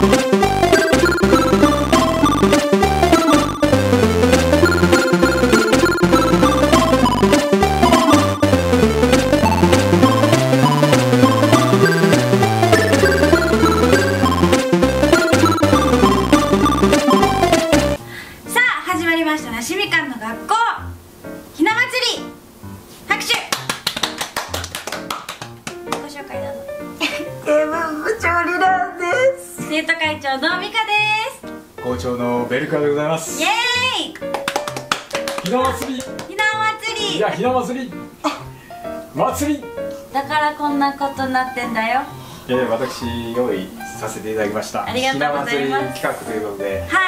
生徒会長の美香です。 校長のベルカでございます。 イエーイ。 ひな祭り。 ひな祭り。 いや、ひな祭り。祭り。 だからこんなことになってんだよ。 私用意させていただきました。 ありがとうございます。 ひな祭り企画ということで。 はい。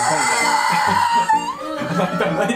何だ。 何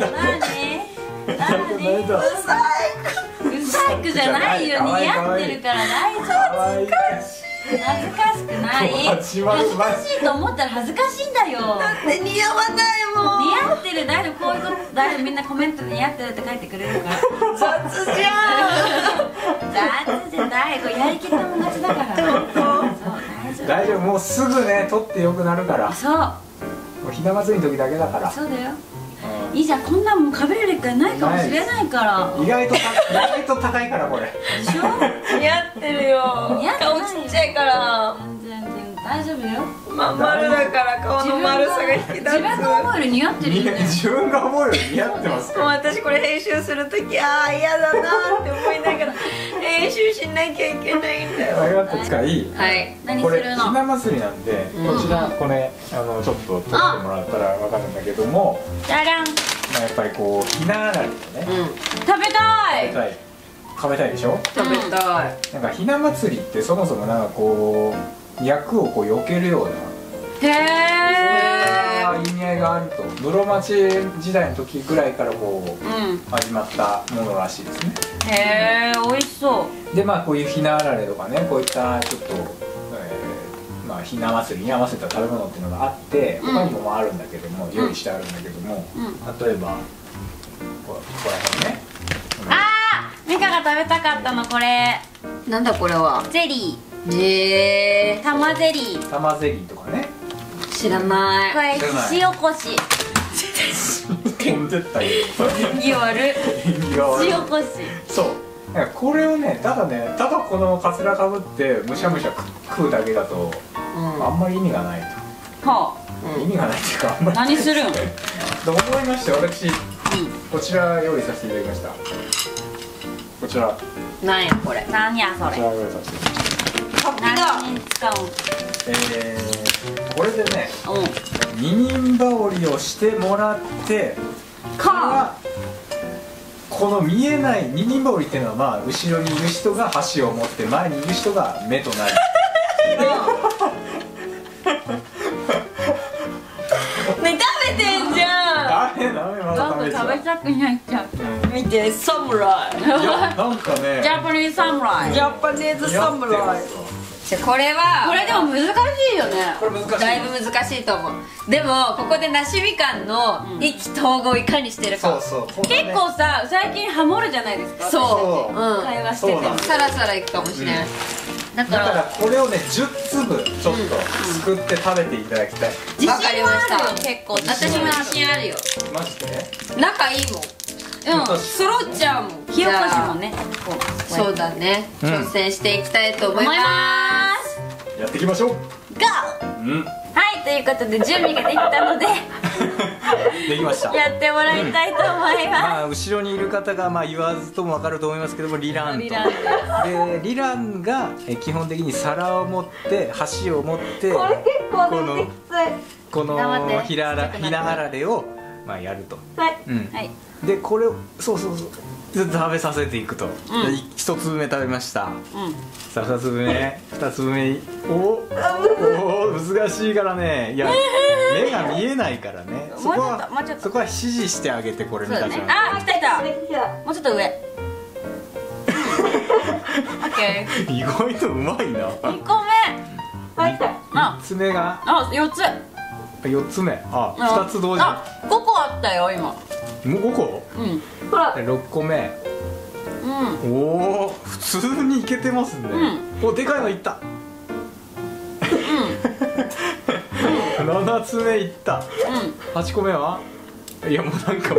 うさいくじゃないよ。似合ってるから大丈夫。恥ずかしくない。恥ずかしいと思ったら恥ずかしいんだよ。 だって似合わないもん。 似合ってる。だいぶこういうこと、だいぶみんなコメントで似合ってるって書いてくれるから。 雑じゃん。 雑じゃない。これやりきったもん勝ちだから。そう、 大丈夫。もうすぐね取ってよくなるから。 そう。 ひな祭りの時だけだから。 そうだよ。いいじゃん、こんなもんかぶれる機会ないかもしれないから。 意外と高いからこれ。 でしょ？ 似合ってるよ。顔ちっちゃいから。 全然大丈夫よ。 まん丸だから顔の丸さが引き立つ。 自分が思うより似合ってるよね。 自分が思うより似合ってますか。 もう私これ編集するとき、ああ嫌だなって思いながら編集しなきゃいけないんだよ。 ありがとう。使い。 はい。 何するの？ これひな祭りなんで、こちらこれちょっと撮ってもらったらわかるんだけども。 じゃらん。 やっぱりこうひなあられをね、 食べたい。 食べたいでしょ。 食べたい。 なんかひな祭りってそもそもなんかこう厄をこう避けるような、 へ意味合いがあると。室町時代の時ぐらいからこう始まったものらしいですね。 へえ、美味しそう。 でこういうひなあられとかね、こういったちょっとひな祭りに合わせた食べ物っていうのがあって、他にもあるんだけども、用意してあるんだけども、例えばここら辺ね。 あー、ミカが食べたかったのこれ。 なんだこれは。 ゼリー。 玉ゼリー。 玉ゼリーとかね。 知らない。 これ塩こし。 飛んでったよ。 縁起悪い。塩こし。 そう。これをね、ただこのカツラかぶってむしゃむしゃ食うだけだとあんまり意味がないと。 はあ、意味がないっていうか、あんまり。 何するん？ と思いまして、私こちら用意させていただきました。こちら。 なんやこれ。 なんやそれ。 こちら用意させていただきました。 何に使うの？ これでね、二人羽織をしてもらって、この見えない二人羽織っていうのは後ろにいる人が箸を持って前にいる人が目となる。 ね、食べてんじゃん。 ダメまだ食べちゃう。 食べたくなっちゃう。 見て、サムライ。 いや、なんかね、 ジャパニーズサムライ。 ジャパニーズサムライ。これはこれでも難しいよね。 これ難しい。 だいぶ難しいと思う。でもここで梨みかんの意気投合をいかにしてるか。 そう。 結構さ、最近ハモるじゃないですか。 そう。 会話しててもサラサラいくかもしれない。 だからこれをね、10粒ちょっとすくって食べていただきたい。 自信わかりましたはあるよ。結構私も自信あるよ。 マジで？ 仲いいもん。揃っちゃうもん。 火起こしもね。 そうだね。挑戦していきたいと思います。 やっていきましょう。 ゴー。 はい、 ということで準備ができたのでできました。 やってもらいたいと思いま後ろにいる方が言わずとも分かると思いますけども、リランと。で、リランが基本的に皿を持って箸を持って、このひなあられをやると。 はい。 で、これをそう食べさせていくと。1粒目食べました。さあ2粒目、2粒目。お難しいからね。いや、目が見えないからね。そこは指示してあげて。これ見たじゃん。 あ、来た。もうちょっと上。オッケー。 意外とうまいな。 2個目。 3つ目が 4つ。 4つ目。2つ同時。 5個あったよ今。 もう5個？ ほら。 6個目。おお、普通にいけてますね。お、でかいのいった。 2つ目いった。8個目はいやもうなんかもう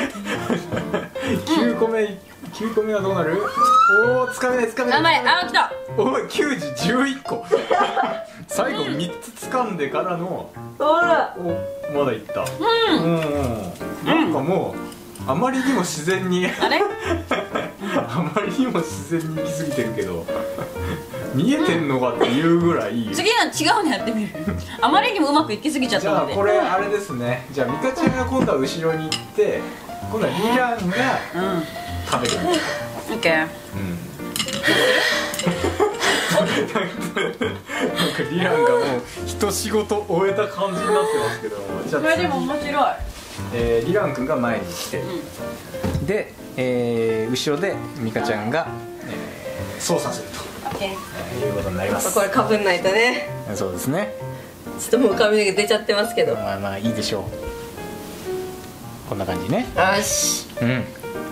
9個目がどうなる？おお、つかめないつかめない。 頑張れ。あ、来た。 おい、9時11個最後3つ掴んでからのほら、 お、まだいった。なんかもうあまりにも自然にあれあまりにも自然に行き過ぎてるけど見えてんのかっていうぐらい、 次の違うのやってみる。あまりにもうまくいきすぎちゃっじゃあたので。 これあれですね。じゃあミカちゃんが今度は後ろに行って、今度はリランが食べる。 オッケー。 なんかリランがもう一仕事終えた感じになってますけども、じゃあこれでも面白い。 リラン君が前に来て、で、後ろでミカちゃんが、操作すると、いうことになります。 これかぶんないとね。 そうですね。 ちょっともう髪の毛出ちゃってますけど。 まあまあいいでしょう。こんな感じね。 よし。 うん。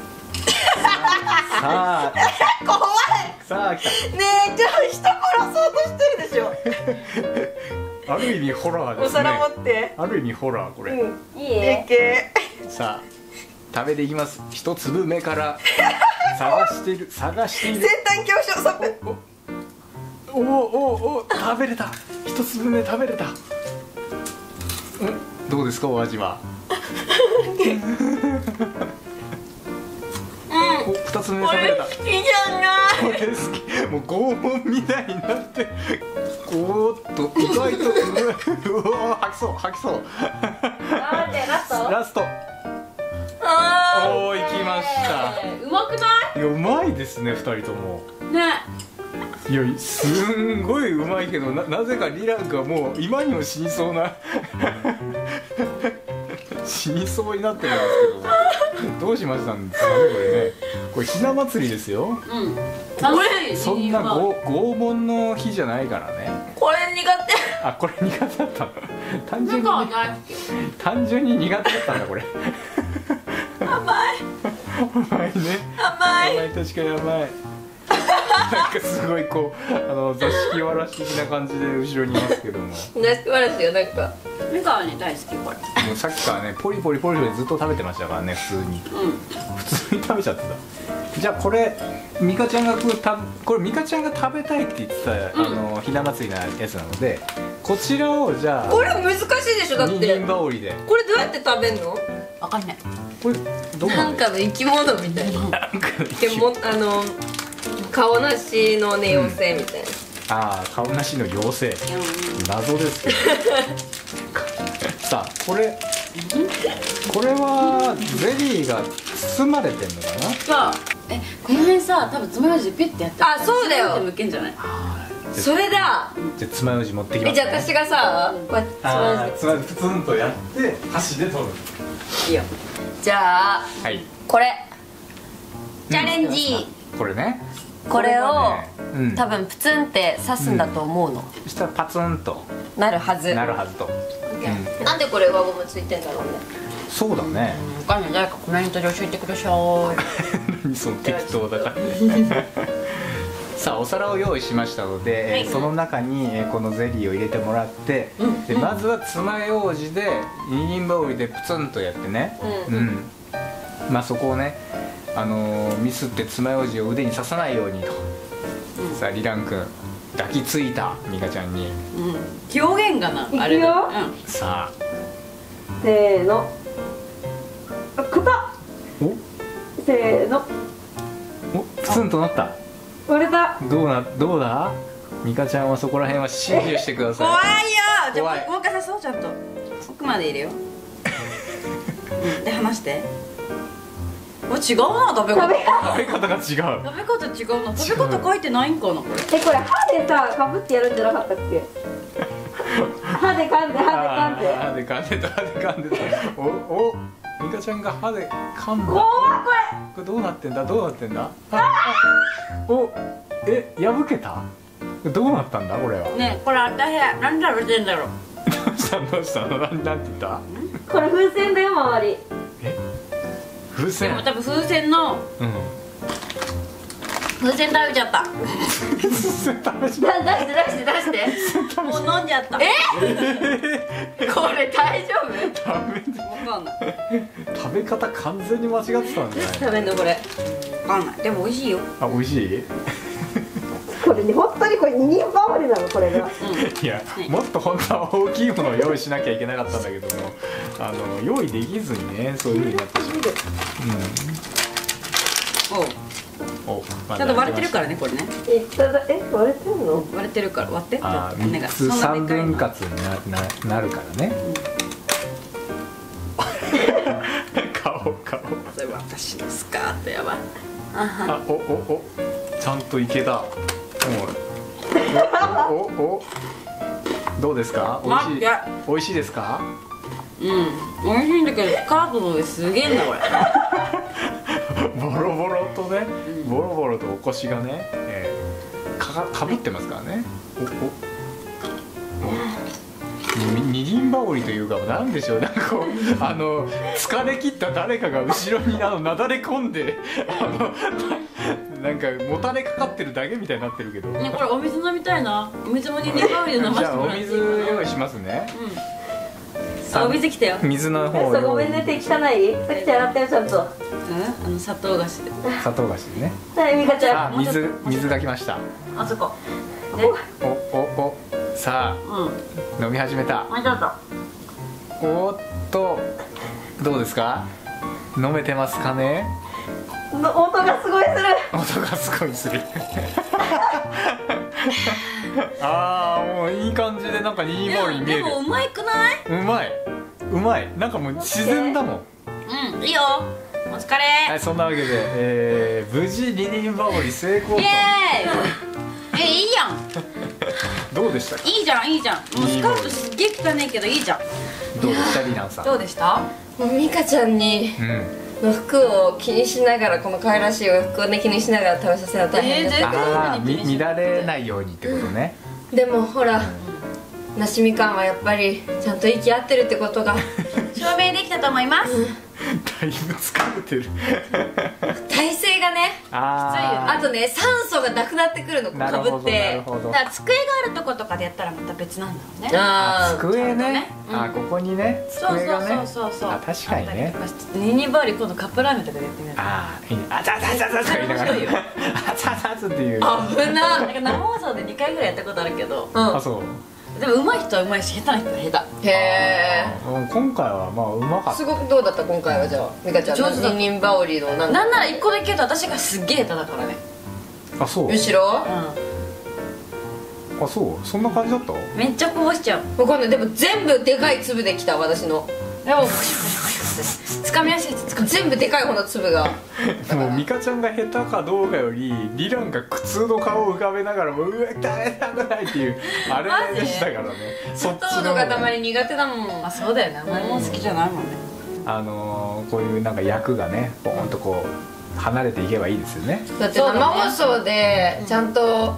さあ怖い。 さあ来た。 ねえ、じゃあ人殺そうとしてるでしょ。 ある意味ホラーですね。 お皿持って。 ある意味ホラーこれ。 いい。 さあ食べていきます。一粒目から探している。 先端恐怖症。ストップ。 お食べれた。一粒目食べれた。どうですかお味は？お、二つ目食べれた。 好きじゃない。 これ好き。もう拷問みたいになって。おーっと意外とうわ吐きそう。 ラスト。 おー、いきました。 うまくない？ いや、うまいですね、二人とも。 ね。 いや、すんごいうまいけど、なぜかリランがもう今にも死にそうな死にそうになってるんですけど、どうしましたんですかね、これね。これひな祭りですよ。 楽しい。 そんな拷問の日じゃないからね。 これ苦手。 あ、これ苦手だったの。単純に苦手だったんだこれ。 甘い。 甘いね。甘い、確かに甘い。なんかすごいこう座敷わらし的な感じで後ろにいますけども。 座敷わらしよ。なんかミカはね大好きこれ。 もうさっきからねポリポリずっと食べてましたからね。普通に食べちゃってた。じゃあこれミカちゃんがこれミカちゃんが食べたいって言ってたひな祭りなやつなので、こちらをじゃあ。 これ難しいでしょ。だって二人羽織で。 これどうやって食べんの？ わかんない。 これどうなんかの生き物みたいな。でも顔なしのね妖精みたいな。 ああ、顔なしの妖精。謎ですけど。さあこれはゼリーが包まれてんのかな。 さあこの辺さ、多分爪楊枝でピュッてやったら。 あ、そうだよ。 むけんじゃない？ それだ。 じゃあ爪楊枝持ってきます。 じゃあ私がさ、こうやってつまりプツンとやって箸で取る。 いいよ。じゃあこれチャレンジ。 これね。 これを多分プツンって刺すんだと思うの。 そしたらパツンとなるはず。 と。 なんでこれ輪ゴムついてんだろうね。 そうだね。 お母さん誰かコメントで教えてください。 何その適当だから。さあお皿を用意しましたので、その中にこのゼリーを入れてもらって、でまずは爪楊枝で二人羽織でプツンとやってね。まあそこをねミスって爪楊枝を腕に刺さないようにと。さあリラン君抱きついたミカちゃんに。 表現がなあれだ。 さあせーの。くた。せーの。 お、プツンとなった。 割れた。 どうだミカちゃんはそこら辺は指示してください。 怖いよ。じゃあもう一回刺そう。ちゃんと奥まで入れよう。で離して。違うな、食べ方が違う。 食べ方違うな。食べ方書いてないんかなこれ。 これ歯でさかぶってやるんじゃなかったっけ？歯で噛んで。 お、ミカちゃんが歯で噛んだ。 怖いこれどうなってんだ。お、破けた。どうなったんだこれは。 ね、これあったへ何食べてんだろう。 どうしたのなんて言った。 これ風船だよ周り。 風船。 多分風船の風船食べちゃった。 出してもう飲んじゃった。 これ大丈夫？ ダメでわかんない。 食べ方完全に間違ってたんじゃない？ 食べんのこれ。 わかんない。でも美味しいよ。 あ、美味しい？ これね、本当にこれ二人羽織なのこれが。 いや、もっと本当は大きいものを用意しなきゃいけなかったんだけども、用意できずにね、そういう風になってしまう。お、 ちゃんと割れてるからね、これね。 割れてんの？ 割れてるから割って。 あ、3つ3分割になるからね。顔。 それ私のスカートやばい。 あ、お、ちゃんといけた。お、どうですか？美味しいですか？ うん、美味しいんだけど、スカートの上すげえんだこれ。 ボロボロとね、ボロボロとお腰がね、かぶってますからね。二輪羽織というか、なんでしょう、なんかこう疲れ切った誰かが後ろになだれ込んでなんかもたれかかってるだけみたいになってるけど。 ね、これお水飲みたいな。お水も二輪羽織で飲ませてもらっていいかな。 じゃあお水用意しますね。 あ、お水来たよ。 水の方ごめんね、手汚い？さっき洗ったよちゃんと。 砂糖菓子で。 砂糖菓子でね。 はい、みかちゃん。 あ、水が来ました。 あそこ。 お、さあ、飲み始めた。おっと、どうですか？飲めてますかね？ 音がすごいする。 音がすごいする。ああ、もういい感じでなんか二人羽織に見える。 でもうまいくない？ うまい。なんかもう自然だもん。 うん、いいよ。お疲れ。 はい、そんなわけで、無事二人羽織成功と。 イエーイ。いいやん。 どうでしたか？ いいじゃん。もうスカートすっげえ汚いけどいいじゃん。 どうでしたリナンさん？ どうでした？ もうみかちゃんにの服を気にしながら、この可愛らしい洋服をね気にしながら食べさせるの大変だった。 乱れないようにってことね。 でもほら、なしみかんはやっぱりちゃんと息合ってるってことが証明できたと思います。 だいぶ疲れてる。 体勢がね、あとね、酸素がなくなってくるの、かぶって。 だから机があるとことかでやったらまた別なんだろうね。 机ね。ここにね、机がね。 そう確かにね。 二人羽織今度カップラーメンとかでやってみる。 あざとか言いながら、あざっていう。 危な。 なんか生放送で2回ぐらいやったことあるけど。 あ、そう。 でも上手い人は上手いし、下手な人は下手。 へえ。 今回はまあうまかった。 すごくどうだった今回は？じゃあみかちゃんの二人羽織のなんなら1個だけ言うと私がすっげえ下手だからね。 あ、そう。 後ろ？ あ、そう。そんな感じだった？ めっちゃこぼしちゃう。 わかんない。でも全部でかい粒できた、私の。 でもつかみやすいやつ使って全部でかい方の粒が。 もうミカちゃんが下手かどうかよりリランが苦痛の顔を浮かべながらもうわダメっていうあれでしたからね。 そっちのがたまに苦手だもん。 あ、そうだよね。あんまりもう好きじゃないもんね。 こういうなんか役がねポーンとこう離れていけばいいですよね。 だって生放送でちゃんと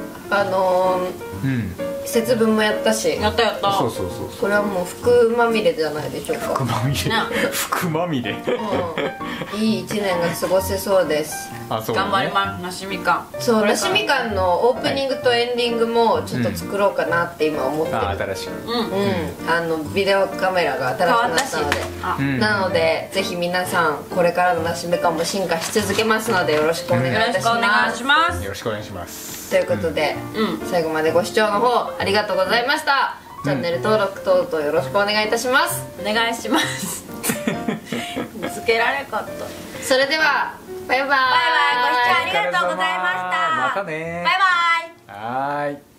節分もやったし。 やった。 そう。 これはもう服まみれじゃないでしょうか。 服まみれ。 いい一年が過ごせそうです。 頑張ります。なしみかん。 そう、なしみかんのオープニングとエンディングもちょっと作ろうかなって今思ってる。 新しく。 ビデオカメラが新しくなったので、なのでぜひ皆さんこれからのなしみかんも進化し続けますのでよろしくお願いいたします。 よろしくお願いします。 ということで、最後までご視聴の方ありがとうございました。チャンネル登録等々よろしくお願いいたします。 お願いします。つけられかった。 それではバイバイ。 ご視聴ありがとうございました。 またね。 バイバイ。 はーい。